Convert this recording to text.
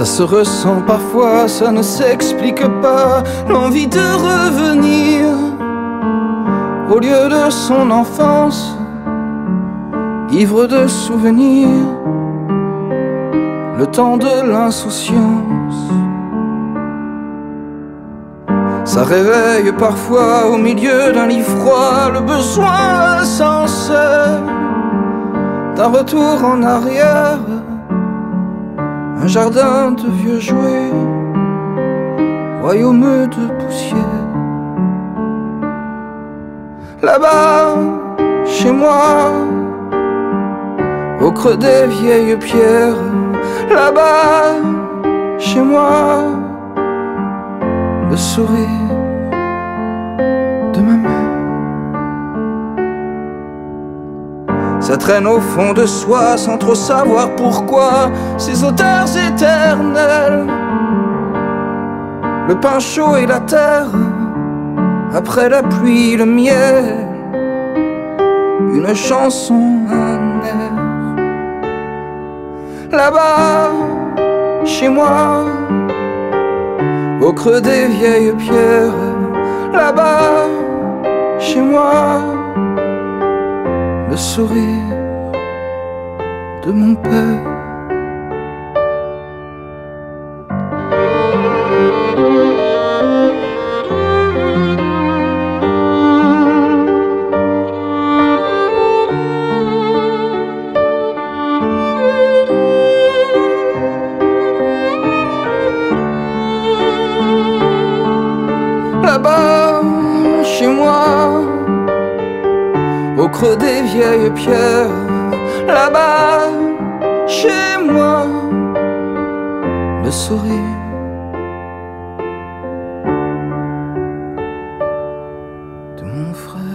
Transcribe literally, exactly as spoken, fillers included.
Ça se ressent parfois, ça ne s'explique pas. L'envie de revenir au lieu de son enfance, ivre de souvenirs, le temps de l'insouciance. Ça réveille parfois au milieu d'un lit froid le besoin sincère d'un retour en arrière, un jardin de vieux jouets, royaume de poussière. Là-bas, chez moi, au creux des vieilles pierres, là-bas, chez moi, le sourire de ma mère. Ça traîne au fond de soi sans trop savoir pourquoi, ces odeurs éternelles, le pain chaud et la terre, après la pluie le miel, une chanson, un air. Là-bas, chez moi, au creux des vieilles pierres, là-bas, chez moi, le sourire de mon père. Là-bas, chez moi, au creux des vieilles pierres, là-bas, chez moi, le sourire de mon frère.